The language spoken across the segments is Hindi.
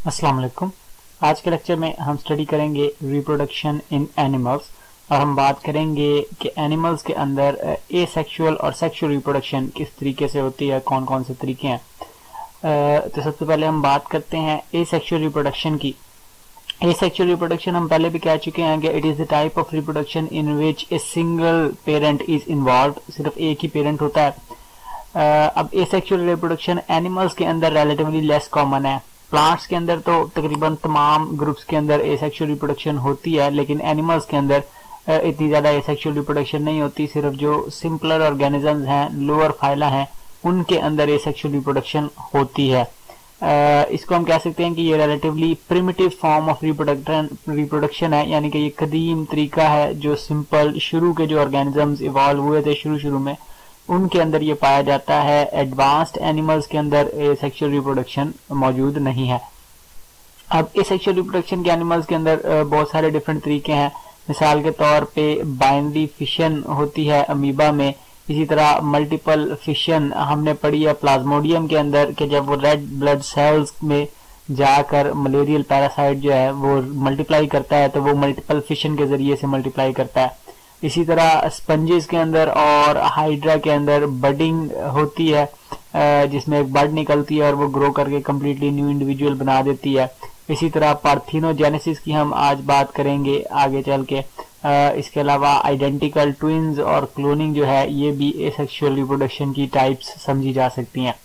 अस्सलाम वालेकुम। आज के लेक्चर में हम स्टडी करेंगे रिप्रोडक्शन इन एनिमल्स और हम बात करेंगे कि एनिमल्स के अंदर एसेक्सुअल और सेक्सुअल रिप्रोडक्शन किस तरीके से होती है, कौन कौन से तरीके हैं। तो सबसे पहले हम बात करते हैं एसेक्सुअल रिप्रोडक्शन की। एसेक्सुअल रिप्रोडक्शन हम पहले भी कह चुके हैं कि it is the type of reproduction in which a single parent is involve, सिर्फ एक ही पेरेंट होता है। अब एसेक्सुअल रिप्रोडक्शन एनिमल्स के अंदर रिलेटिवली लेस कॉमन है। प्लांट्स के अंदर तो तकरीबन तमाम ग्रुप्स के अंदर एसेक्सुअल रिप्रोडक्शन होती है, लेकिन एनिमल्स के अंदर इतनी ज्यादा एसेक्सुअल रिप्रोडक्शन नहीं होती। सिर्फ जो सिंपलर ऑर्गेनिजम्स हैं, लोअर फाइला हैं, उनके अंदर एसेक्सुअल रिप्रोडक्शन होती है। इसको हम कह सकते हैं कि ये relatively primitive form of reproduction है, यानी कि ये कदीम तरीका है जो सिंपल शुरू के जो ऑर्गेनिजम्स इवॉल्व हुए थे शुरू में उनके अंदर ये पाया जाता है। एडवांस्ड एनिमल्स के अंदर सेक्सुअल रिप्रोडक्शन मौजूद नहीं है। अब सेक्सुअल रिप्रोडक्शन के एनिमल्स के अंदर बहुत सारे डिफरेंट तरीके हैं। मिसाल के तौर पे बाइनरी फिशन होती है अमीबा में। इसी तरह मल्टीपल फिशन हमने पढ़ी है प्लाज्मोडियम के अंदर कि जब वो रेड ब्लड सेल्स में जाकर मलेरियल पैरासाइट जो है वो मल्टीप्लाई करता है तो वो मल्टीपल फिशन के जरिए से मल्टीप्लाई करता है। इसी तरह स्पंजेस के अंदर और हाइड्रा के अंदर बडिंग होती है, जिसमें एक बड निकलती है और वो ग्रो करके कम्प्लीटली न्यू इंडिविजुअल बना देती है। इसी तरह पार्थिनोजेनेसिस की हम आज बात करेंगे आगे चल के। इसके अलावा आइडेंटिकल ट्विन्स और क्लोनिंग जो है ये भी एसेक्सुअल रिप्रोडक्शन की टाइप्स समझी जा सकती हैं।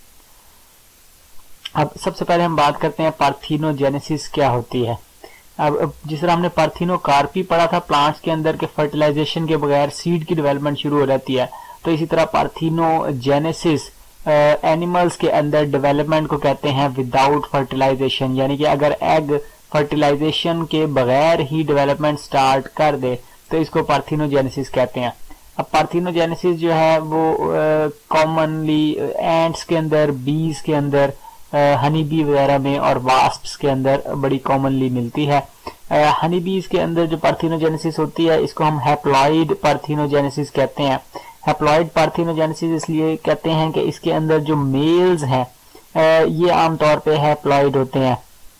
अब सबसे पहले हम बात करते हैं पार्थिनोजेनेसिस क्या होती है। अब जिस तरह हमने पार्थिनोकार्पी पढ़ा था प्लांट्स के अंदर के फर्टिलाइजेशन के बगैर सीड की डेवलपमेंट शुरू हो जाती है, तो इसी तरह पार्थिनोजेनेसिस एनिमल्स के अंदर डेवलपमेंट को कहते हैं विदाउट फर्टिलाइजेशन, यानी कि अगर एग फर्टिलाइजेशन के बगैर ही डेवलपमेंट स्टार्ट कर दे तो इसको पार्थिनोजेनेसिस कहते हैं। अब पार्थिनोजेनेसिस जो है वो कॉमनली एंट्स के अंदर, बीज के अंदर, हनी बी वगैरह में और वास्प्स के अंदर बड़ी कॉमनली मिलती है। हनी बीज के अंदर जो पार्थिनोजेनेसिस होती है इसको हम हैप्लॉइड पार्थिनोजेनेसिस कहते हैं। हैप्लॉइड पार्थिनोजेनेसिस इसलिए कहते हैं कि इसके अंदर जो मेल्स हैं ये आमतौर पे हैप्लॉइड होते हैं।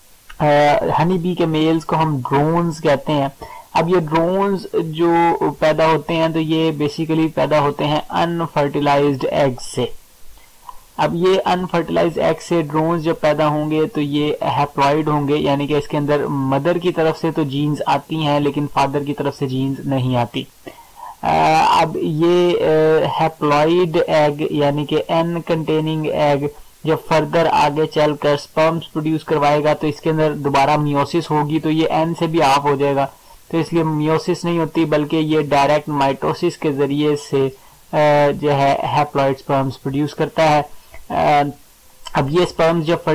हनी बी के मेल्स को हम ड्रोन्स कहते हैं। अब ये ड्रोन्स जो पैदा होते हैं तो ये बेसिकली पैदा होते हैं अनफर्टिलाइज्ड एग से। अब ये अनफर्टिलाइज्ड एग से ड्रोन्स जब पैदा होंगे तो ये हैप्लॉइड होंगे, यानी कि इसके अंदर मदर की तरफ से तो जीन्स आती हैं लेकिन फादर की तरफ से जीन्स नहीं आती। अब ये हैप्लॉइड एग यानी कि एन कंटेनिंग एग जब फर्दर आगे चलकर स्पर्म्स प्रोड्यूस करवाएगा तो इसके अंदर दोबारा मियोसिस होगी, तो ये एन से भी ऑफ हो जाएगा, तो इसलिए मियोसिस नहीं होती बल्कि ये डायरेक्ट माइटोसिस के जरिए से जो है हैप्लॉइड स्पर्म्स प्रोड्यूस करता है। अब ये स्पर्म्स जब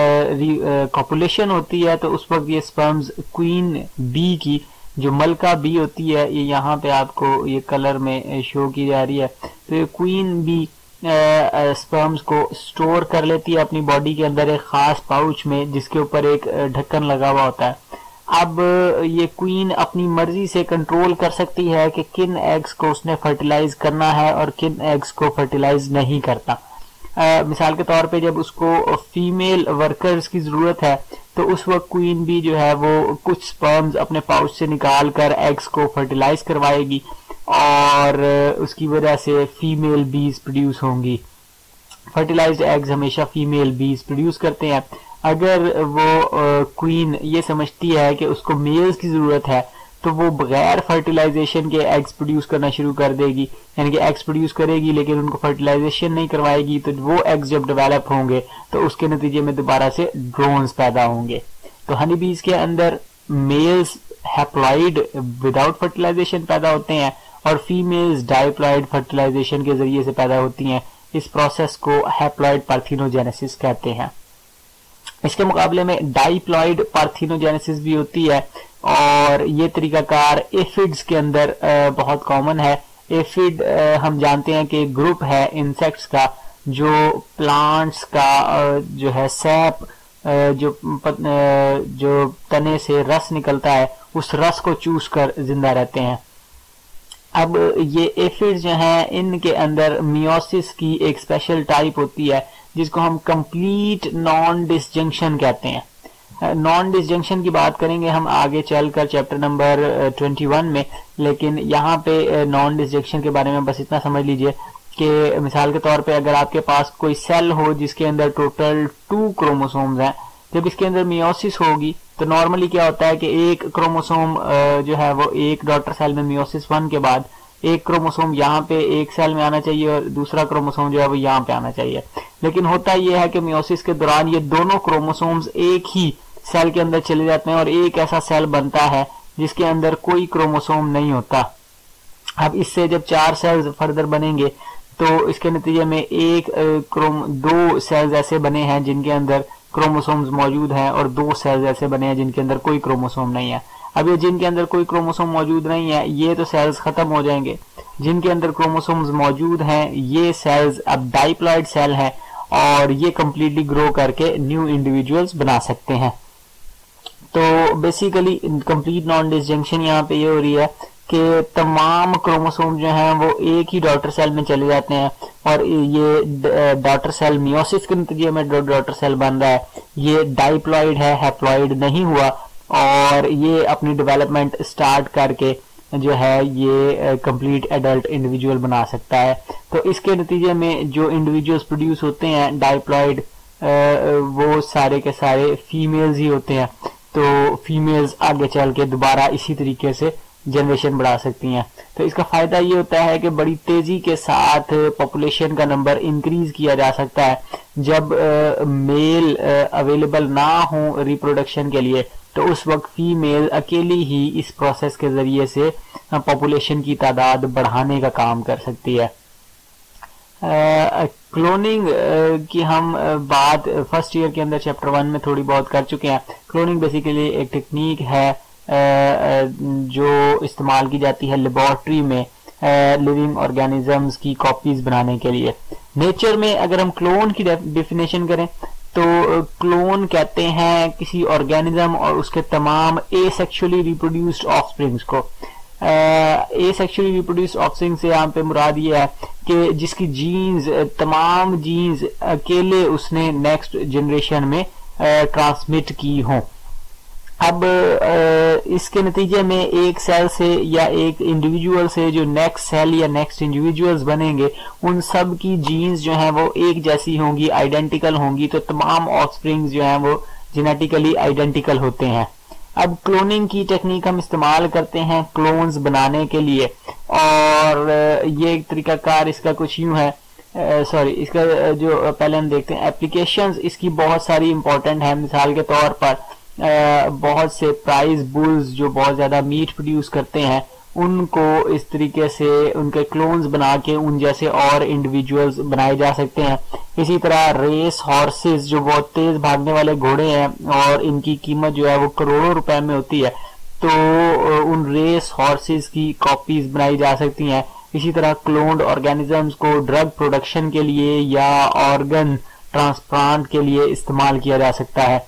कॉपुलेशन होती है तो उस वक्त ये स्पर्म्स क्वीन बी की जो मलका बी होती है, ये यहाँ पे आपको ये कलर में शो की जा रही है, तो ये क्वीन बी स्पर्म्स को स्टोर कर लेती है अपनी बॉडी के अंदर एक खास पाउच में जिसके ऊपर एक ढक्कन लगा हुआ होता है। अब ये क्वीन अपनी मर्जी से कंट्रोल कर सकती है कि किन एग्स को उसने फर्टिलाइज करना है और किन एग्स को फर्टिलाइज नहीं करता। मिसाल के तौर पे जब उसको फीमेल वर्कर्स की जरूरत है तो उस वक्त क्वीन भी जो है वो कुछ स्पर्म्स अपने पाउच से निकाल कर एग्स को फर्टिलाइज करवाएगी और उसकी वजह से फीमेल बीज प्रोड्यूस होंगी। फर्टिलाइज्ड एग्स हमेशा फीमेल बीज प्रोड्यूस करते हैं। अगर वो क्वीन ये समझती है कि उसको मेल्स की जरूरत है तो वो बगैर फर्टिलाइजेशन के एग्स प्रोड्यूस करना शुरू कर देगी, यानी कि एग्स प्रोड्यूस करेगी लेकिन उनको फर्टिलाइजेशन नहीं करवाएगी, तो वो एग्स जब डेवलप होंगे तो उसके नतीजे में दोबारा से ड्रोन्स पैदा होंगे। तो हनी बीज के अंदर मेल्स हैप्लॉइड विदाउट फर्टिलाइजेशन पैदा होते हैं और फीमेल्स डाइप्लॉइड फर्टिलाइजेशन के जरिए से पैदा होती हैं। इस प्रोसेस को हैप्लॉइड पार्थिनोजेनेसिस कहते हैं। इसके मुकाबले में डाइप्लॉइड पार्थिनोजेनेसिस भी होती है और ये तरीकाकार एफिड्स के अंदर बहुत कॉमन है। एफिड हम जानते हैं कि ग्रुप है इंसेक्ट्स का जो प्लांट्स का जो है सैप जो तने से रस निकलता है उस रस को चूस कर जिंदा रहते हैं। अब ये एफिड्स जो हैं इनके अंदर मियोसिस की एक स्पेशल टाइप होती है जिसको हम कंप्लीट नॉन डिसजंक्शन कहते हैं। नॉन डिसजंक्शन की बात करेंगे हम आगे चलकर चैप्टर नंबर 21 में, लेकिन यहाँ पे नॉन डिसजंक्शन के बारे में बस इतना समझ लीजिए कि मिसाल के तौर पे अगर आपके पास कोई सेल हो जिसके अंदर टोटल 2 क्रोमोसोम्स हैं, जब इसके अंदर मियोसिस होगी तो नॉर्मली क्या होता है कि एक क्रोमोसोम जो है वो एक डॉटर सेल में मियोसिस 1 के बाद एक क्रोमोसोम यहाँ पे एक सेल में आना चाहिए और दूसरा क्रोमोसोम जो है वो यहाँ पे आना चाहिए। लेकिन होता यह है कि मियोसिस के दौरान ये दोनों क्रोमोसोम्स एक ही सेल के अंदर चले जाते हैं और एक ऐसा सेल बनता है जिसके अंदर कोई क्रोमोसोम नहीं होता। अब इससे जब 4 सेल्स फर्दर बनेंगे तो इसके नतीजे में दो सेल्स ऐसे बने हैं जिनके अंदर क्रोमोसोम्स मौजूद हैं और 2 सेल्स ऐसे बने हैं जिनके अंदर कोई क्रोमोसोम नहीं है। अब ये जिनके अंदर कोई क्रोमोसोम मौजूद नहीं है ये तो सेल्स खत्म हो जाएंगे, जिनके अंदर क्रोमोसोम्स मौजूद हैं ये सेल्स अब डाइप्लॉइड सेल हैं और ये कंप्लीटली ग्रो करके न्यू इंडिविजुअल्स बना सकते हैं। तो बेसिकली कंप्लीट नॉन डिसजंक्शन यहाँ पे ये हो रही है कि तमाम क्रोमोसोम जो हैं वो एक ही डॉटर सेल में चले जाते हैं और ये डॉटर सेल मियोसिस के नतीजे में डॉटर सेल बन रहा है, ये डाइप्लॉइड है, हैप्लॉइड नहीं हुआ और ये अपनी डेवलपमेंट स्टार्ट करके जो है ये कंप्लीट एडल्ट इंडिविजुअल बना सकता है। तो इसके नतीजे में जो इंडिविजुअल्स प्रोड्यूस होते हैं डाइप्लॉइड वो सारे के सारे फीमेल्स ही होते हैं। तो फीमेल्स आगे चल के दोबारा इसी तरीके से जनरेशन बढ़ा सकती हैं। तो इसका फायदा ये होता है कि बड़ी तेजी के साथ पॉपुलेशन का नंबर इंक्रीज किया जा सकता है। जब मेल अवेलेबल ना हो रिप्रोडक्शन के लिए तो उस वक्त फीमेल अकेली ही इस प्रोसेस के जरिए से पॉपुलेशन की तादाद बढ़ाने का काम कर सकती है। क्लोनिंग की हम बात फर्स्ट ईयर के अंदर चैप्टर 1 में थोड़ी बहुत कर चुके हैं। क्लोनिंग बेसिकली एक टेक्निक है जो इस्तेमाल की जाती है लेबोरेटरी में लिविंग ऑर्गेनिजम्स की कॉपीज बनाने के लिए। नेचर में अगर हम क्लोन की डेफिनेशन करें तो क्लोन कहते हैं किसी ऑर्गेनिज्म और उसके तमाम एसेक्सुअली रिप्रोड्यूस्ड ऑफस्प्रिंग्स को। एसेक्सुअली रिप्रोड्यूस्ड ऑफस्प्रिंग से यहाँ पे मुराद ये है कि जिसकी जीन्स तमाम जीन्स अकेले उसने नेक्स्ट जनरेशन में ट्रांसमिट की हों। अब इसके नतीजे में एक सेल से या एक इंडिविजुअल से जो नेक्स्ट सेल या नेक्स्ट इंडिविजुअल्स बनेंगे उन सब की जीन्स जो हैं वो एक जैसी होंगी, आइडेंटिकल होंगी। तो तमाम ऑफस्प्रिंग्स जो हैं वो जेनेटिकली आइडेंटिकल होते हैं। अब क्लोनिंग की टेक्निक हम इस्तेमाल करते हैं क्लोन्स बनाने के लिए और ये एक तरीकाकार इसका कुछ यूं है इसका जो पहले हम देखते हैं एप्लीकेशंस इसकी बहुत सारी इंपॉर्टेंट है। मिसाल के तौर पर बहुत से प्राइज बुल्स जो बहुत ज्यादा मीट प्रोड्यूस करते हैं उनको इस तरीके से उनके क्लोन्स बना के उन जैसे और इंडिविजुअल्स बनाए जा सकते हैं। इसी तरह रेस हॉर्सेस जो बहुत तेज भागने वाले घोड़े हैं और इनकी कीमत जो है वो करोड़ों रुपए में होती है, तो उन रेस हॉर्सेस की कॉपीज बनाई जा सकती हैं। इसी तरह क्लोन्ड ऑर्गेनिजम्स को ड्रग प्रोडक्शन के लिए या ऑर्गन ट्रांसप्लांट के लिए इस्तेमाल किया जा सकता है।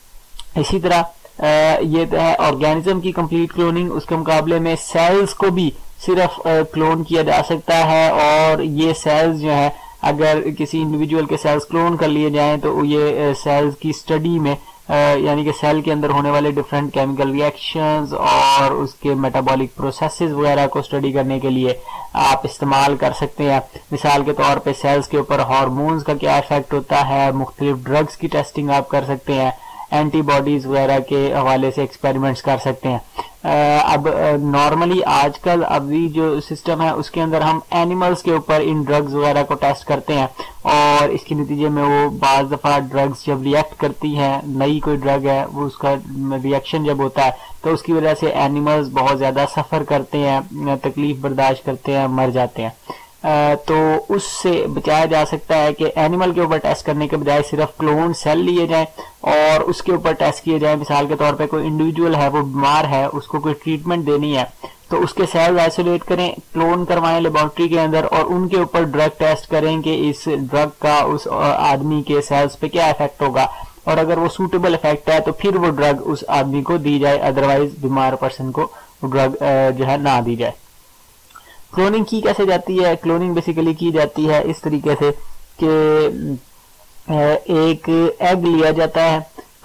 इसी तरह ये है ऑर्गेनिज्म की कंप्लीट क्लोनिंग। उसके मुकाबले में सेल्स को भी सिर्फ क्लोन किया जा सकता है और ये सेल्स जो है अगर किसी इंडिविजुअल के सेल्स क्लोन कर लिए जाएं तो ये सेल्स की स्टडी में यानी कि सेल के अंदर होने वाले डिफरेंट केमिकल रिएक्शंस और उसके मेटाबॉलिक प्रोसेसेस वगैरह को स्टडी करने के लिए आप इस्तेमाल कर सकते हैं। मिसाल के तौर पे सेल्स के ऊपर हार्मोन्स का क्या इफेक्ट होता है, मुख्तलिफ ड्रग्स की टेस्टिंग आप कर सकते हैं, एंटीबॉडीज वगैरह के हवाले से एक्सपेरिमेंट्स कर सकते हैं। अब नॉर्मली आजकल अभी जो सिस्टम है उसके अंदर हम एनिमल्स के ऊपर इन ड्रग्स वगैरह को टेस्ट करते हैं और इसके नतीजे में वो बाज दफा ड्रग्स जब रिएक्ट करती हैं, नई कोई ड्रग है वो उसका रिएक्शन जब होता है तो उसकी वजह से एनिमल्स बहुत ज्यादा सफर करते हैं, तकलीफ बर्दाश्त करते हैं, मर जाते हैं। तो उससे बचाया जा सकता है कि एनिमल के ऊपर टेस्ट करने के बजाय सिर्फ क्लोन सेल लिए जाएं और उसके ऊपर टेस्ट किए जाएं। मिसाल के तौर पे कोई इंडिविजुअल है वो बीमार है, उसको कोई ट्रीटमेंट देनी है तो उसके सेल्स आइसोलेट करें, क्लोन करवाएं लेबोरेटरी के अंदर और उनके ऊपर ड्रग टेस्ट करें कि इस ड्रग का उस आदमी के सेल्स पे क्या इफेक्ट होगा और अगर वो सूटेबल इफेक्ट है तो फिर वो ड्रग उस आदमी को दी जाए, अदरवाइज बीमार पर्सन को ड्रग जो है ना दी जाए। क्लोनिंग की कैसे जाती है? क्लोनिंग बेसिकली की जाती है इस तरीके से कि एक एग लिया जाता है।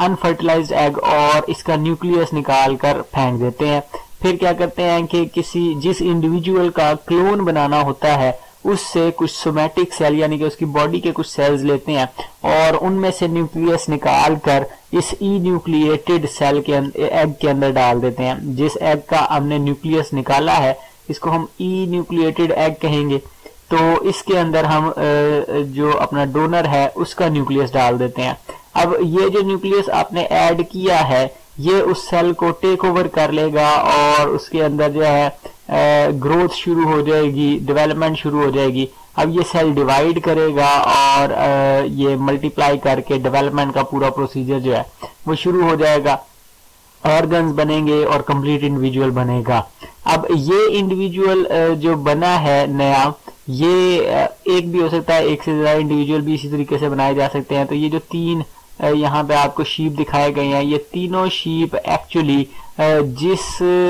अनफर्टिलाइज्ड एग और इसका न्यूक्लियस निकाल कर फेंक देते हैं। फिर क्या करते हैं कि जिस इंडिविजुअल का क्लोन बनाना होता है उससे कुछ सोमैटिक सेल यानी कि उसकी बॉडी के कुछ सेल्स लेते हैं और उनमें से न्यूक्लियस निकाल कर इस ई न्यूक्लिएटेड सेल के एग के अंदर डाल देते हैं। जिस एग का हमने न्यूक्लियस निकाला है इसको हम ई न्यूक्लिएटेड एग कहेंगे। तो इसके अंदर हम जो अपना डोनर है उसका न्यूक्लियस डाल देते हैं। अब ये जो न्यूक्लियस आपने ऐड किया है ये उस सेल को टेक ओवर कर लेगा और उसके अंदर जो है ग्रोथ शुरू हो जाएगी, डेवलपमेंट शुरू हो जाएगी। अब ये सेल डिवाइड करेगा और ये मल्टीप्लाई करके डेवलपमेंट का पूरा प्रोसीजर जो है वो शुरू हो जाएगा, ऑर्गन्स बनेंगे और कंप्लीट इंडिविजुअल बनेगा। अब ये इंडिविजुअल जो बना है नया, ये एक भी हो सकता है, एक से ज्यादा इंडिविजुअल भी इसी तरीके से बनाए जा सकते हैं। तो ये जो तीन यहाँ पे आपको शीप दिखाए गए हैं, ये तीनों शीप एक्चुअली जिस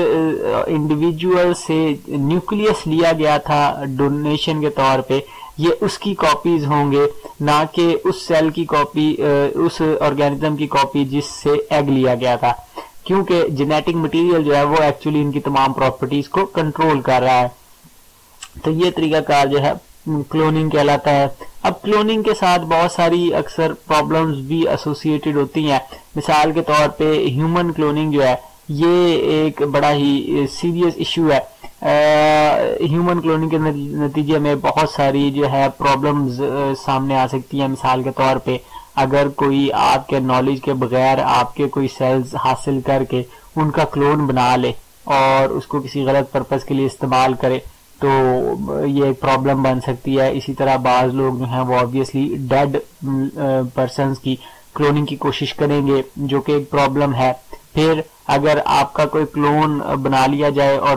इंडिविजुअल से न्यूक्लियस लिया गया था डोनेशन के तौर पे, ये उसकी कॉपीज होंगे, ना कि उस सेल की कॉपी, उस ऑर्गेनिज्म की कॉपी जिससे एग लिया गया था, क्योंकि जेनेटिक मटेरियल जो है वो एक्चुअली इनकी तमाम प्रॉपर्टीज को कंट्रोल कर रहा है। तो ये तरीकाकार जो है क्लोनिंग कहलाता है। अब क्लोनिंग के साथ बहुत सारी अक्सर प्रॉब्लम्स भी एसोसिएटेड होती हैं। मिसाल के तौर पे ह्यूमन क्लोनिंग जो है ये एक बड़ा ही सीरियस इशू है। ह्यूमन क्लोनिंग के नतीजे में बहुत सारी जो है प्रॉब्लम्स सामने आ सकती हैं। मिसाल के तौर पे अगर कोई आपके नॉलेज के बगैर आपके कोई सेल्स हासिल करके उनका क्लोन बना ले और उसको किसी गलत पर्पस के लिए इस्तेमाल करे तो ये एक प्रॉब्लम बन सकती है। इसी तरह बाज लोग जो हैं वो ऑब्वियसली डेड पर्सन्स की क्लोनिंग की कोशिश करेंगे, जो कि एक प्रॉब्लम है। फिर अगर आपका कोई क्लोन बना लिया जाए और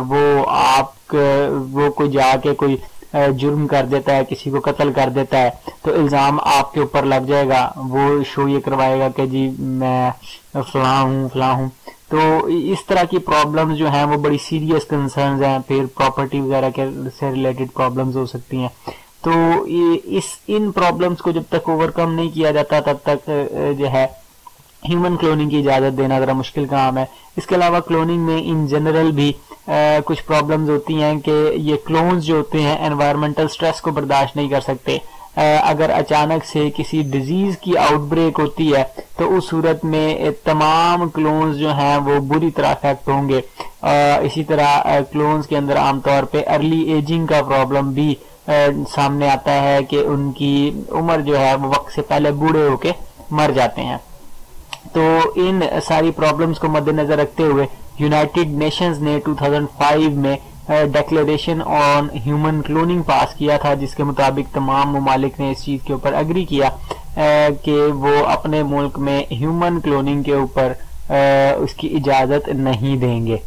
वो कोई जाके कोई जुर्म कर देता है, किसी को कत्ल कर देता है, तो इल्जाम आपके ऊपर लग जाएगा। वो शो ये करवाएगा कि जी मैं फलां हूँ। तो इस तरह की प्रॉब्लम्स जो हैं वो बड़ी सीरियस कंसर्न्स हैं। फिर प्रॉपर्टी वगैरह के से रिलेटेड प्रॉब्लम्स हो सकती हैं। तो इन प्रॉब्लम्स को जब तक ओवरकम नहीं किया जाता तब तक जो है ह्यूमन क्लोनिंग की इजाजत देना जरा मुश्किल काम है। इसके अलावा क्लोनिंग में इन जनरल भी कुछ प्रॉब्लम्स होती हैं कि ये क्लोन्स जो होते हैं एनवायरमेंटल स्ट्रेस को बर्दाश्त नहीं कर सकते। अगर अचानक से किसी डिजीज की आउटब्रेक होती है तो उस सूरत में तमाम क्लोन्स जो हैं वो बुरी तरह अफेक्ट होंगे। इसी तरह क्लोन्स के अंदर आमतौर पे अर्ली एजिंग का प्रॉब्लम भी सामने आता है कि उनकी उम्र जो है वो वक्त से पहले बूढ़े होके मर जाते हैं। तो इन सारी प्रॉब्लम्स को मद्देनजर रखते हुए यूनाइटेड नेशंस ने 2005 में declaration on human cloning pass किया था, जिसके मुताबिक तमाम ममालिक ने इस चीज के ऊपर एग्री किया कि वो अपने मुल्क में ह्यूमन क्लोनिंग के ऊपर उसकी इजाजत नहीं देंगे।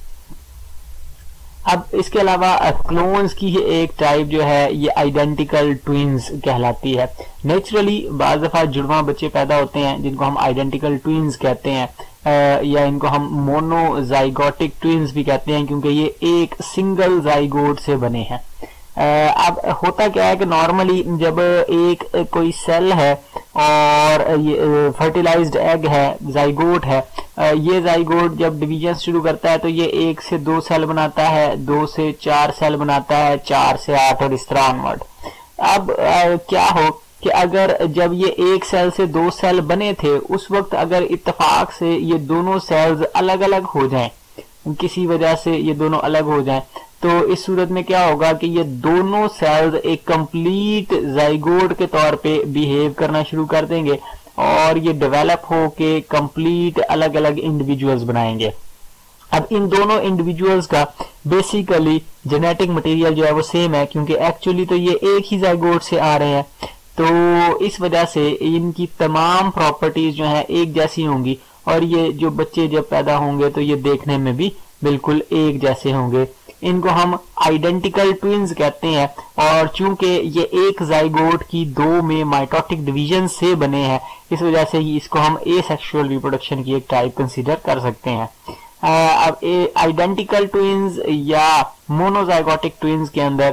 अब इसके अलावा क्लोन्स की एक टाइप जो है ये आइडेंटिकल ट्विंस कहलाती है। नेचुरली बाज़ दफा जुड़वा बच्चे पैदा होते हैं जिनको हम आइडेंटिकल ट्विंस कहते हैं, या इनको हम मोनोजाइगोटिक ट्विंस भी कहते हैं, क्योंकि ये एक सिंगल जाइगोट से बने हैं। अब होता क्या है कि नॉर्मली जब एक कोई सेल है और ये फर्टिलाइज्ड एग है, जाइगोट है, ये जाइगोट जब डिवीजन शुरू करता है तो ये 1 से 2 सेल बनाता है, 2 से 4 सेल बनाता है, 4 से 8 और इस तरह ऑनवर्ड। अब क्या हो कि अगर जब ये 1 सेल से 2 सेल बने थे उस वक्त अगर इत्तेफाक से ये दोनों सेल्स अलग अलग हो जाएं, किसी वजह से ये दोनों अलग हो जाएं, तो इस सूरत में क्या होगा कि ये दोनों सेल्स एक कंप्लीट जाइगोट के तौर पे बिहेव करना शुरू कर देंगे और ये डेवलप होके कंप्लीट अलग अलग इंडिविजुअल्स बनाएंगे। अब इन दोनों इंडिविजुअल्स का बेसिकली जेनेटिक मटेरियल जो है वो सेम है, क्योंकि एक्चुअली तो ये एक ही जाइगोट से आ रहे हैं। तो इस वजह से इनकी तमाम प्रॉपर्टीज जो है एक जैसी होंगी और ये जो बच्चे जब पैदा होंगे तो ये देखने में भी बिल्कुल एक जैसे होंगे। इनको हम आइडेंटिकल ट्विंस कहते हैं और चूंकि ये एक जाइगोट की 2 में माइटोटिक डिवीजन से बने हैं, इस वजह से इसको हम एसेक्सुअल रिप्रोडक्शन की एक टाइप कंसीडर कर सकते हैं। अब आइडेंटिकल ट्विंस या मोनोजाइगोटिक ट्विंस के अंदर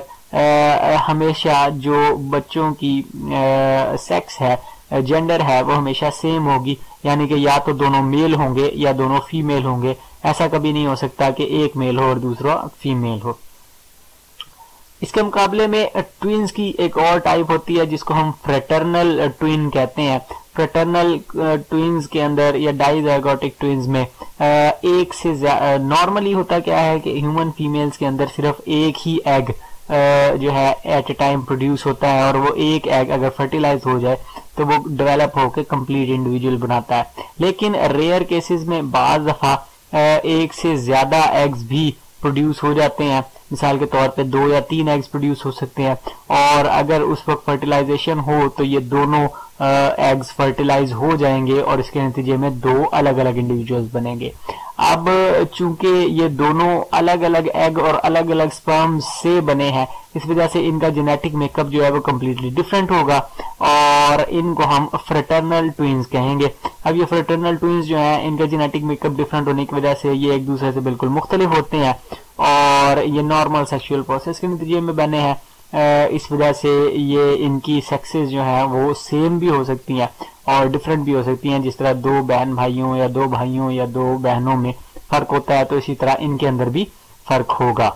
हमेशा जो बच्चों की सेक्स है, जेंडर है, वो हमेशा सेम होगी। यानी कि या तो दोनों मेल होंगे या दोनों फीमेल होंगे। ऐसा कभी नहीं हो सकता कि एक मेल हो और दूसरा फीमेल हो। इसके मुकाबले में ट्विंस की एक और टाइप होती है जिसको हम फ्रेटर्नल ट्विन कहते हैं। फ्रेटर्नल ट्विंस के अंदर या डाइजाइगोटिक ट्विंस में एक से नॉर्मली होता क्या है कि ह्यूमन फीमेल्स के अंदर सिर्फ एक ही एग जो है एट ए टाइम प्रोड्यूस होता है, और वो एक एग अगर फर्टिलाइज हो जाए तो वो डेवलप होकर कंप्लीट इंडिविजुअल बनाता है। लेकिन रेयर केसेस में बाज दफा एक से ज्यादा एग्स भी प्रोड्यूस हो जाते हैं। मिसाल के तौर पे 2 या 3 एग्स प्रोड्यूस हो सकते हैं, और अगर उस वक्त फर्टिलाइजेशन हो तो ये दोनों एग्स फर्टिलाइज हो जाएंगे और इसके नतीजे में 2 अलग अलग इंडिविजुअल्स बनेंगे। अब चूंकि ये दोनों अलग अलग एग और अलग अलग स्पर्म से बने हैं, इस वजह से इनका जेनेटिक मेकअप जो है वो कम्प्लीटली डिफरेंट होगा और इनको हम फ्रेटर्नल ट्विंस कहेंगे। अब ये फ्रेटर्नल ट्विंस जो हैं इनका जेनेटिक मेकअप डिफरेंट होने की वजह से ये एक दूसरे से बिल्कुल मुख्तलिफ होते हैं और ये नॉर्मल सेक्सुअल प्रोसेस के नतीजे में बने हैं। इस वजह से ये इनकी सेक्सेस जो हैं वो सेम भी हो सकती हैं और डिफरेंट भी हो सकती हैं। जिस तरह 2 बहन भाइयों या 2 भाइयों या 2 बहनों में फर्क होता है, तो इसी तरह इनके अंदर भी फर्क होगा।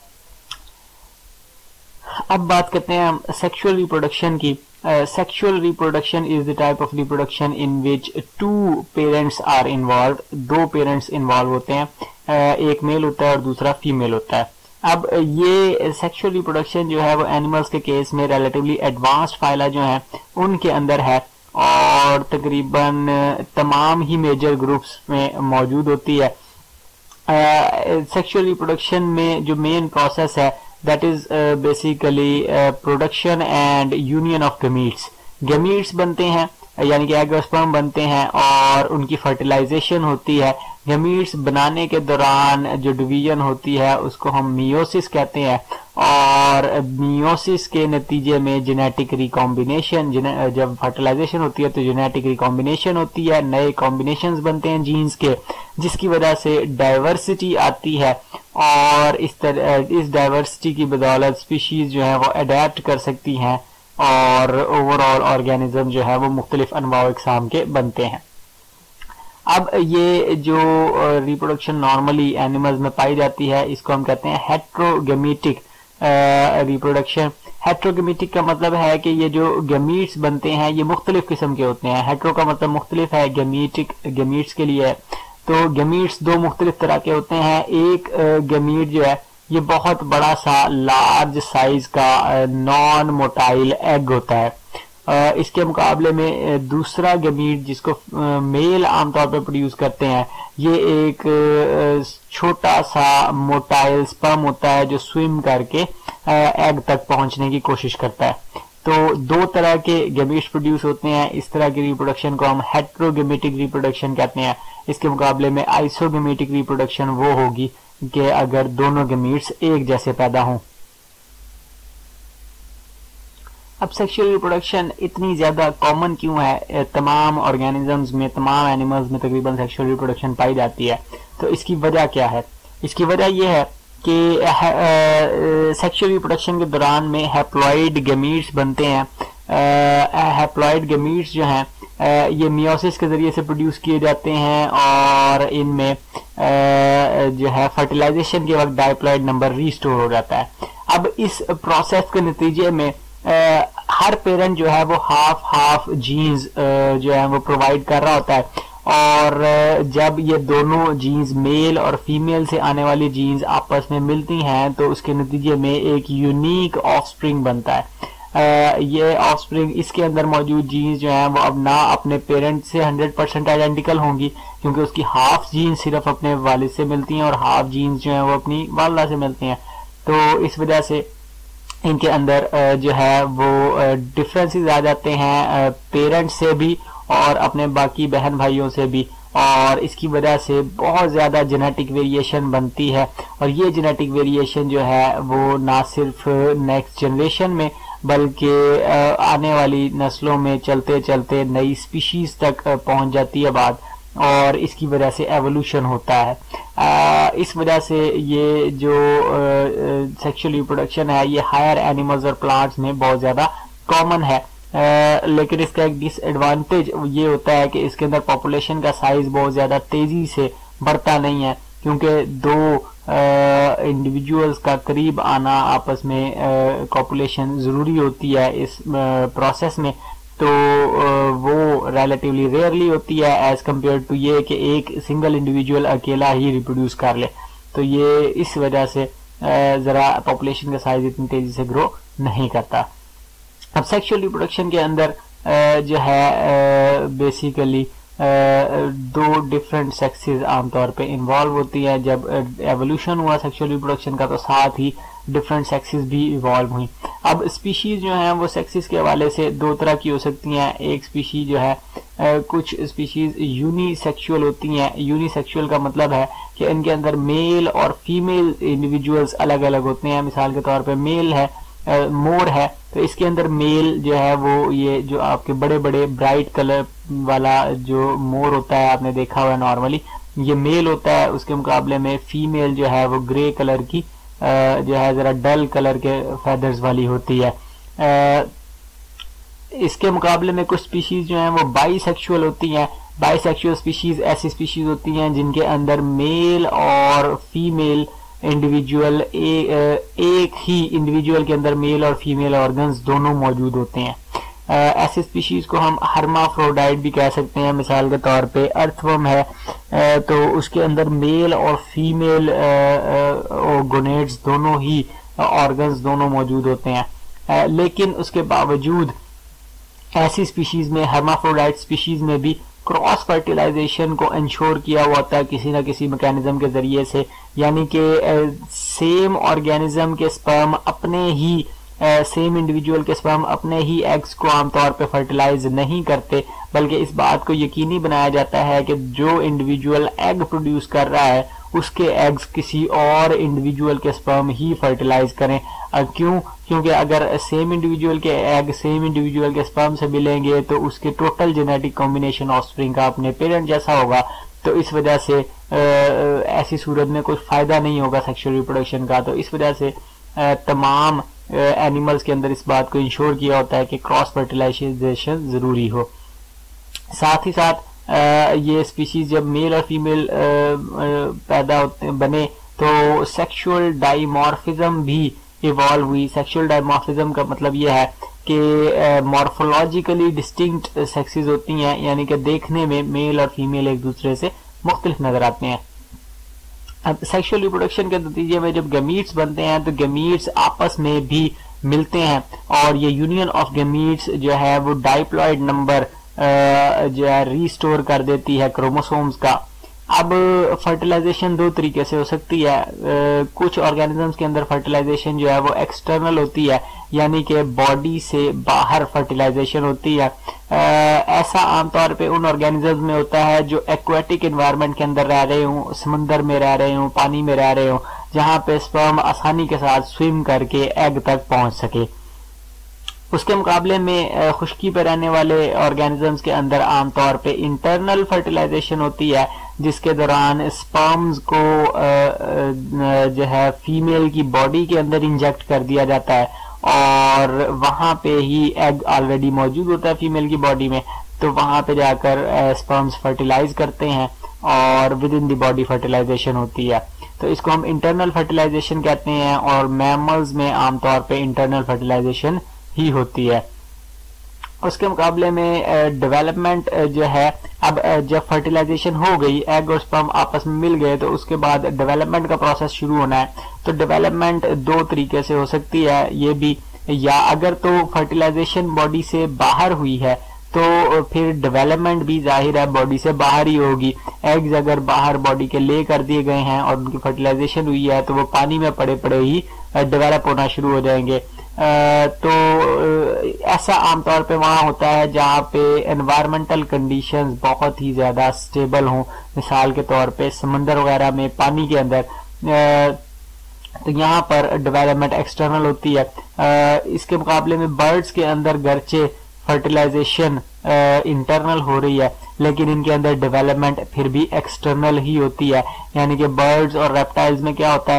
अब बात करते हैं हम सेक्सुअल रिप्रोडक्शन की। Sexual reproduction is the type of reproduction in which 2 parents are involve. 2 parents involve होते हैं, एक मेल होता है और दूसरा फीमेल होता है। अब ये सेक्सुअल रिप्रोडक्शन जो है वो एनिमल्स के केस में रिलेटिवली एडवांस्ड फाइला जो है उनके अंदर है और तकरीबन तमाम ही मेजर ग्रुप्स में मौजूद होती है। सेक्सुअल रिप्रोडक्शन में जो मेन प्रोसेस है that is basically production and union of gametes. Gametes बनते हैं यानी कि एग और स्पर्म बनते हैं और उनकी फर्टिलाइजेशन होती है। गमीट्स बनाने के दौरान जो डिवीजन होती है उसको हम मियोसिस कहते हैं और मियोसिस के नतीजे में जेनेटिक रिकॉम्बिनेशन, जब फर्टिलाइजेशन होती है तो जेनेटिक रिकॉम्बिनेशन होती है, नए कॉम्बिनेशंस बनते हैं जीन्स के, जिसकी वजह से डाइवर्सिटी आती है और इस डाइवर्सिटी की बदौलत स्पीशीज जो है वो अडेप्ट कर सकती हैं और ओवरऑल ऑर्गेनिज्म जो है वो मुख्तलिफ अनवाओ इकसाम के बनते हैं। अब ये जो रिप्रोडक्शन नॉर्मली एनिमल्स में पाई जाती है इसको हम कहते हैं हेट्रोगेमेटिक रिप्रोडक्शन। हेट्रोगेमेटिक का मतलब है कि ये जो गमीट्स बनते हैं ये मुख्तलिफ किस्म के होते हैं। हेट्रो का मतलब मुख्तलिफ है, गेमीटिक गमीट्स के लिए है। तो गमीट्स 2 मुख्तलिफ तरह के होते हैं। एक गमीट जो है ये बहुत बड़ा सा लार्ज साइज का नॉन मोटाइल एग होता है। इसके मुकाबले में दूसरा गमीट जिसको मेल आमतौर पर प्रोड्यूस करते हैं ये एक छोटा सा मोटाइल स्पर्म होता है जो स्विम करके एग तक पहुंचने की कोशिश करता है। तो 2 तरह के गमीट्स प्रोड्यूस होते हैं। इस तरह की रिप्रोडक्शन को हम हेट्रोगेमेटिक रिप्रोडक्शन कहते हैं। इसके मुकाबले में आइसोगेमेटिक रिप्रोडक्शन वो होगी कि अगर दोनों गमीट्स एक जैसे पैदा हों। अब सेक्सुअल रिप्रोडक्शन इतनी ज्यादा कॉमन क्यों है? तमाम ऑर्गेनिजम्स में, तमाम एनिमल्स में तकरीबन सेक्सुअल रिप्रोडक्शन पाई जाती है। तो इसकी वजह क्या है? इसकी वजह यह है कि सेक्सुअल रिप्रोडक्शन के दौरान में हैप्लॉइड गमीट्स बनते हैं। हैप्लॉइड गमीट्स जो हैं ये मियोसिस के जरिए से प्रोड्यूस किए जाते हैं और इनमें जो है फर्टिलाइजेशन के वक्त डाइप्लॉइड नंबर रीस्टोर हो जाता है। अब इस प्रोसेस के नतीजे में हर पेरेंट जो है वो हाफ जीन्स जो है वो प्रोवाइड कर रहा होता है और जब ये दोनों जीन्स मेल और फीमेल से आने वाली जीन्स आपस में मिलती हैं तो उसके नतीजे में एक यूनिक ऑफस्प्रिंग बनता है। ये ऑफस्प्रिंग, इसके अंदर मौजूद जीन्स जो हैं वो अब ना अपने पेरेंट से 100% आइडेंटिकल होंगी क्योंकि उसकी हाफ जीन्स सिर्फ अपने वालिद से मिलती हैं और हाफ जीन्स जो हैं वो अपनी वालिदा से मिलती हैं। तो इस वजह से इनके अंदर जो है वो डिफरेंसेस आ जाते हैं पेरेंट से भी और अपने बाकी बहन भाइयों से भी, और इसकी वजह से बहुत ज़्यादा जेनेटिक वेरिएशन बनती है। और ये जेनेटिक वेरिएशन जो है वो ना सिर्फ नेक्स्ट जनरेशन में बल्कि आने वाली नस्लों में चलते चलते नई स्पीशीज तक पहुंच जाती है बात, और इसकी वजह से एवोल्यूशन होता है। इस वजह से ये जो सेक्सुअल रिप्रोडक्शन है ये हायर एनिमल्स और प्लांट्स में बहुत ज़्यादा कॉमन है। लेकिन इसका एक डिसएडवांटेज ये होता है कि इसके अंदर पॉपुलेशन का साइज बहुत ज़्यादा तेज़ी से बढ़ता नहीं है, क्योंकि दो इंडिविजुअल्स का करीब आना आपस में पॉपुलेशन ज़रूरी होती है इस प्रोसेस में, तो वो रिलेटिवली रेयरली होती है एज कम्पेयर टू ये कि एक सिंगल इंडिविजुअल अकेला ही रिप्रोड्यूस कर ले। तो ये इस वजह से ज़रा पॉपुलेशन का साइज इतनी तेज़ी से ग्रो नहीं करता। अब सेक्सुअल रिप्रोडक्शन के अंदर जो है बेसिकली दो डिफरेंट सेक्सेस आमतौर पे इन्वॉल्व होती है। जब एवोल्यूशन हुआ सेक्सुअल रिप्रोडक्शन का, तो साथ ही डिफरेंट सेक्सेस भी इवॉल्व हुई। अब स्पीशीज जो हैं वो सेक्सेस के हवाले से दो तरह की हो सकती हैं। एक स्पीशीज जो है कुछ स्पीशीज यूनिसेक्सुअल होती हैं। यूनिसेक्सुअल का मतलब है कि इनके अंदर मेल और फीमेल इंडिविजुअल्स अलग अलग होते हैं। मिसाल के तौर पे मेल है, मोर है, तो इसके अंदर मेल जो है वो ये जो आपके बड़े बड़े ब्राइट कलर वाला जो मोर होता है आपने देखा हुआ है नॉर्मली, ये मेल होता है। उसके मुकाबले में फीमेल जो है वो ग्रे कलर की जो है ज़रा डल कलर के फेदर्स वाली होती है। इसके मुकाबले में कुछ स्पीशीज जो हैं वो बाईसेक्सुअल होती हैं। बाईसेक्सुअल स्पीशीज ऐसी स्पीशीज होती हैं जिनके अंदर मेल और फीमेल इंडिविजुअल एक ही इंडिविजुअल के अंदर मेल और फीमेल ऑर्गन्स दोनों मौजूद होते हैं। ऐसे स्पीशीज को हम हर्माफ्रोडाइट भी कह सकते हैं। मिसाल के तौर पे अर्थवर्म है, तो उसके अंदर मेल और फीमेल गोनेड्स दोनों ही ऑर्गन्स दोनों मौजूद होते हैं। लेकिन उसके बावजूद ऐसी स्पीशीज में, हर्माफ्रोडाइट स्पीशीज में भी क्रॉस फर्टिलाइजेशन को इंश्योर किया हुआ होता है किसी न किसी मैकेनिज्म के जरिए से, यानी कि सेम ऑर्गेनिज्म के स्पर्म अपने ही सेम इंडिविजुअल के स्पर्म अपने ही एग्स को आमतौर पे फर्टिलाइज नहीं करते, बल्कि इस बात को यकीनी बनाया जाता है कि जो इंडिविजुअल एग प्रोड्यूस कर रहा है उसके एग्स किसी और इंडिविजुअल के स्पर्म ही फर्टिलाइज करें। क्यों? क्योंकि अगर सेम इंडिविजुअल के एग सेम इंडिविजुअल के स्पर्म से मिलेंगे तो उसके टोटल जेनेटिक कॉम्बिनेशन ऑफस्प्रिंग का अपने पेरेंट जैसा होगा। तो इस वजह से ऐसी सूरत में कोई फायदा नहीं होगा सेक्सुअल रिप्रोडक्शन का। तो इस वजह से तमाम एनिमल्स के अंदर इस बात को इंश्योर किया होता है कि क्रॉस फर्टिलाइजेशन जरूरी हो। साथ ही साथ ये स्पीशीज जब मेल और फीमेल पैदा होते बने तो सेक्सुअल डाइमॉर्फिज्म भी इवॉल्व हुई। सेक्सुअल डाइमॉर्फिज्म का मतलब यह है कि मॉर्फोलॉजिकली डिस्टिंक्ट सेक्सेस होती हैं, यानी कि देखने में मेल और फीमेल एक दूसरे से मुख्तलिफ नजर आते हैं। अब सेक्सुअल रिप्रोडक्शन के नतीजे में जब गमीट्स बनते हैं तो गमीट्स आपस में भी मिलते हैं और ये यूनियन ऑफ गमीट्स जो है वो डाइप्लॉइड नंबर जो है रीस्टोर कर देती है क्रोमोसोम्स का। अब फर्टिलाइजेशन दो तरीके से हो सकती है। कुछ ऑर्गेनिजम्स के अंदर फर्टिलाइजेशन जो है वो एक्सटर्नल होती है, यानी कि बॉडी से बाहर फर्टिलाइजेशन होती है। ऐसा आमतौर पे उन ऑर्गेनिजम्स में होता है जो एक्वेटिक एनवायरनमेंट के अंदर रह रहे हों, समंदर में रह रहे हों, पानी में रह रहे हों, जहां पे स्पर्म आसानी के साथ स्विम करके एग तक पहुंच सके। उसके मुकाबले में खुश्की पे रहने वाले ऑर्गेनिजम्स के अंदर आमतौर पे इंटरनल फर्टिलाइजेशन होती है, जिसके दौरान स्पर्म्स को जो है फीमेल की बॉडी के अंदर इंजेक्ट कर दिया जाता है और वहां पे ही एग ऑलरेडी मौजूद होता है फीमेल की बॉडी में, तो वहां पे जाकर स्पर्म्स फर्टिलाइज करते हैं और within the body fertilisation होती है। तो इसको हम इंटरनल फर्टिलाइजेशन कहते हैं और मैमल्स में आमतौर पे इंटरनल फर्टिलाइजेशन ही होती है। उसके मुकाबले में डेवलपमेंट जो है, अब जब फर्टिलाइजेशन हो गई, एग और स्पर्म आपस में मिल गए, तो उसके बाद डेवलपमेंट का प्रोसेस शुरू होना है। तो डेवलपमेंट दो तरीके से हो सकती है ये भी, या अगर तो फर्टिलाइजेशन बॉडी से बाहर हुई है तो फिर डेवलपमेंट भी जाहिर है बॉडी से बाहर ही होगी। एग्स अगर बाहर बॉडी के ले कर दिए गए हैं और उनकी फर्टिलाइजेशन हुई है तो वो पानी में पड़े पड़े ही डेवलप होना शुरू हो जाएंगे। तो ऐसा आमतौर पे वहां होता है जहाँ पे एनवायरमेंटल कंडीशंस बहुत ही ज्यादा स्टेबल हों, मिसाल के तौर पे समंदर वगैरह में, पानी के अंदर, तो यहाँ पर डेवलपमेंट एक्सटर्नल होती है। इसके मुकाबले में बर्ड्स के अंदर गर्चे फर्टिलाइजेशन इंटरनल हो रही है, लेकिन इनके अंदर डेवलपमेंट फिर भी एक्सटर्नल ही होती है। यानी कि बर्ड्स और रेप्टाइल्स में क्या होता है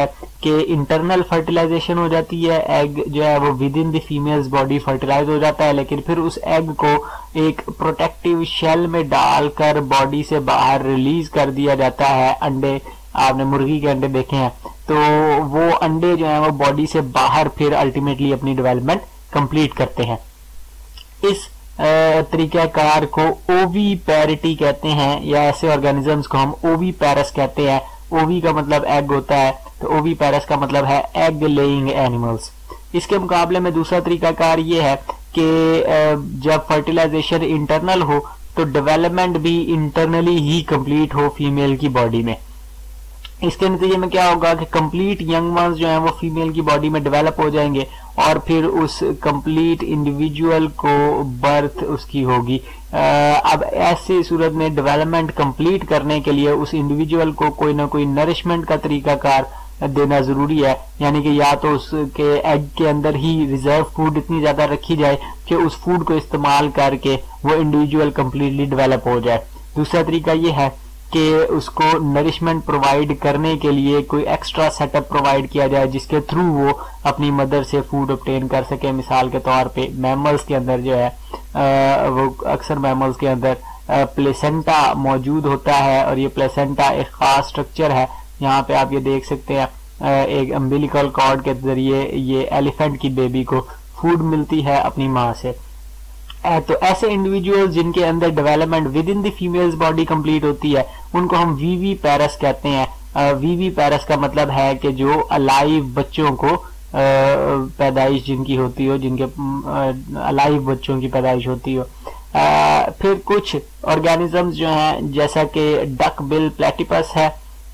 कि इंटरनल फर्टिलाइजेशन हो जाती है, एग जो है वो within the female's body fertilise हो जाता है, लेकिन फिर उस एग को एक प्रोटेक्टिव शेल में डालकर बॉडी से बाहर रिलीज कर दिया जाता है। अंडे, आपने मुर्गी के अंडे देखे हैं, तो वो अंडे जो है वो बॉडी से बाहर फिर अल्टीमेटली अपनी डेवलपमेंट कंप्लीट करते हैं। इस तरीकाकार को ओवी पैरिटी कहते हैं, या ऐसे ऑर्गेनिजम्स को हम ओवी पैरस कहते हैं। ओवी का मतलब एग होता है, तो ओवी पैरस का मतलब है एग लेइंग एनिमल्स। इसके मुकाबले में दूसरा तरीकाकार ये है कि जब फर्टिलाइजेशन इंटरनल हो तो डेवलपमेंट भी इंटरनली ही कंप्लीट हो फीमेल की बॉडी में। इसके नतीजे में क्या होगा कि कंप्लीट यंग वंस जो है वो फीमेल की बॉडी में डेवलप हो जाएंगे और फिर उस कंप्लीट इंडिविजुअल को बर्थ उसकी होगी। अब ऐसी सूरत में डेवलपमेंट कंप्लीट करने के लिए उस इंडिविजुअल को कोई ना कोई नरिशमेंट का तरीकाकार देना जरूरी है, यानी कि या तो उसके एग के अंदर ही रिजर्व फूड इतनी ज्यादा रखी जाए कि उस फूड को इस्तेमाल करके वो इंडिविजुअल कंप्लीटली डेवलप हो जाए। दूसरा तरीका ये है कि उसको नरिशमेंट प्रोवाइड करने के लिए कोई एक्स्ट्रा सेटअप प्रोवाइड किया जाए जिसके थ्रू वो अपनी मदर से फूड ऑब्टेन कर सके। मिसाल के तौर पे मैमल्स के अंदर जो है वो अक्सर मैमल्स के अंदर प्लेसेंटा मौजूद होता है, और ये प्लेसेंटा एक खास स्ट्रक्चर है। यहाँ पे आप ये देख सकते हैं एक अम्बिलिकल कॉर्ड के जरिए ये एलिफेंट की बेबी को फूड मिलती है अपनी माँ से। तो ऐसे इंडिविजुअल जिनके अंदर development within the female's body complete होती है उनको हम वीवी पैरस कहते हैं। वीवी पैरस का मतलब है कि जो अलाइव बच्चों को पैदाइश जिनकी होती हो, जिनके अलाइव बच्चों की पैदाइश होती हो। फिर कुछ ऑर्गेनिजम्स जो हैं जैसा कि डक बिल प्लेटिपस है,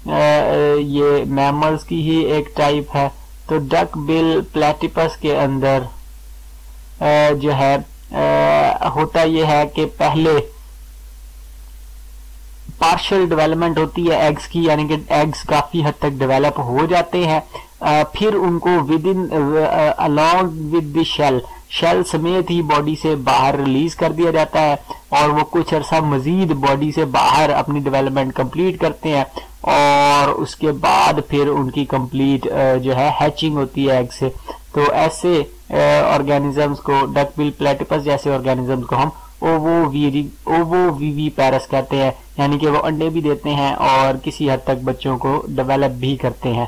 ये मैमल्स की ही एक टाइप है। तो डक बिल प्लेटिपस के अंदर जो है होता यह है कि पहले पार्शियल डेवलपमेंट होती है एग्स की, यानी कि एग्स काफी हद तक डेवलप हो जाते हैं, फिर उनको within along with the shell समेत ही बॉडी से बाहर रिलीज कर दिया जाता है, और वो कुछ अरसा मजीद बॉडी से बाहर अपनी डेवलपमेंट कंप्लीट करते हैं, और उसके बाद फिर उनकी कंप्लीट जो है हैचिंग होती है एग से। तो ऐसे ऑर्गेनिजम्स को, डक बिल प्लेटिपस जैसे ऑर्गेनिजम्स को हम ओवोवीवी पैरस कहते हैं, यानी कि वो अंडे भी देते हैं और किसी हद तक बच्चों को डेवलप भी करते हैं।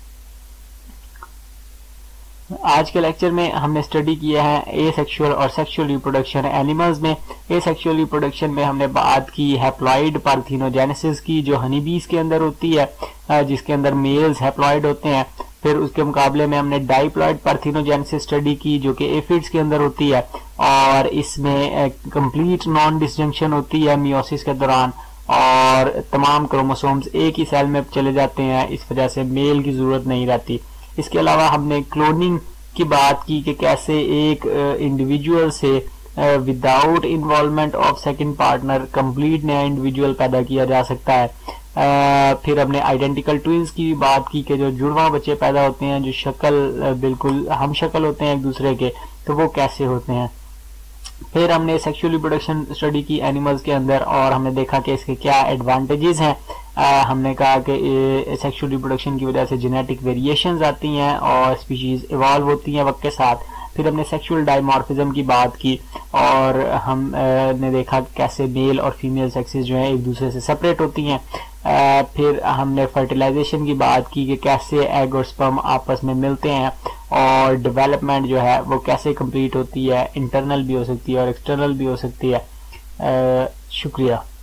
आज के लेक्चर में हमने स्टडी किया है एसेक्सुअल और सेक्सुअल रिप्रोडक्शन एनिमल्स में। एसेक्सुअल रिप्रोडक्शन में हमने बात की हैप्लॉइड पार्थेनोजेनेसिस की, जो हनी बीज के अंदर होती है, जिसके अंदर मेल्स हैप्लॉइड होते हैं। फिर उसके मुकाबले में हमने डाइप्लॉइड पार्थेनोजेनेसिस स्टडी की, जो कि एफिड्स के अंदर होती है, और इसमें कंप्लीट नॉन डिसजंक्शन होती है मियोसिस के दौरान, और तमाम क्रोमोसोम्स एक ही सेल में चले जाते हैं, इस वजह से मेल की जरूरत नहीं रहती। इसके अलावा हमने क्लोनिंग की बात की कि कैसे एक इंडिविजुअल से without involvement of second partner complete नया इंडिविजुअल पैदा किया जा सकता है। फिर हमने आइडेंटिकल ट्विंस की बात की कि जो जुड़वा बच्चे पैदा होते हैं, जो शक्ल बिल्कुल हम शक्ल होते हैं एक दूसरे के, तो वो कैसे होते हैं। फिर हमने सेक्सुअल रिप्रोडक्शन स्टडी की एनिमल्स के अंदर, और हमने देखा कि इसके क्या एडवांटेजेस हैं। हमने कहा कि सेक्सुअल रिप्रोडक्शन की वजह से जेनेटिक वेरिएशंस आती हैं और स्पीशीज इवॉल्व होती हैं वक्त के साथ। फिर हमने सेक्सुअल डायमॉर्फिज्म की बात की, और हमने देखा कैसे मेल और फीमेल सेक्सेस जो हैं एक दूसरे से सेपरेट होती हैं। फिर हमने फर्टिलाइजेशन की बात की कि कैसे एग और स्पर्म आपस में मिलते हैं, और डेवलपमेंट जो है वो कैसे कंप्लीट होती है, इंटरनल भी हो सकती है और एक्सटर्नल भी हो सकती है। शुक्रिया।